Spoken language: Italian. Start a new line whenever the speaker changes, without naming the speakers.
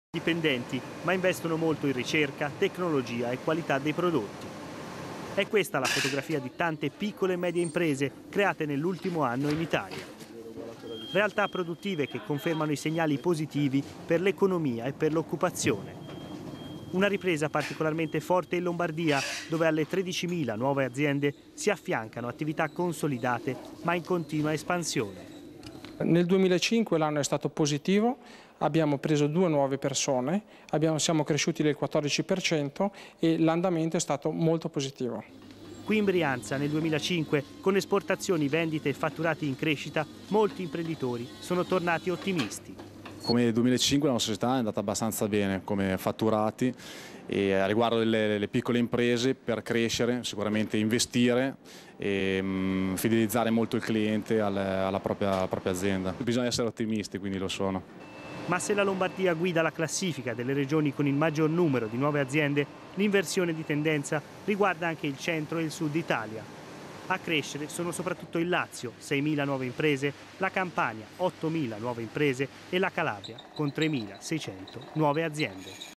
Dipendenti, ma investono molto in ricerca, tecnologia e qualità dei prodotti. È questa la fotografia di tante piccole e medie imprese create nell'ultimo anno in Italia. Realtà produttive che confermano i segnali positivi per l'economia e per l'occupazione. Una ripresa particolarmente forte in Lombardia, dove alle 13.000 nuove aziende si affiancano attività consolidate ma in continua espansione.
Nel 2005 l'anno è stato positivo, abbiamo preso 2 nuove persone, siamo cresciuti del 14% e l'andamento è stato molto positivo.
Qui in Brianza nel 2005, con esportazioni, vendite e fatturati in crescita, molti imprenditori sono tornati ottimisti.
Come nel 2005 la nostra società è andata abbastanza bene come fatturati e a riguardo delle piccole imprese per crescere, sicuramente investire e fidelizzare molto il cliente alla propria azienda. Bisogna essere ottimisti, quindi lo sono.
Ma se la Lombardia guida la classifica delle regioni con il maggior numero di nuove aziende, l'inversione di tendenza riguarda anche il centro e il sud Italia. A crescere sono soprattutto il Lazio, 6.000 nuove imprese, la Campania, 8.000 nuove imprese e la Calabria, con 3.600 nuove aziende.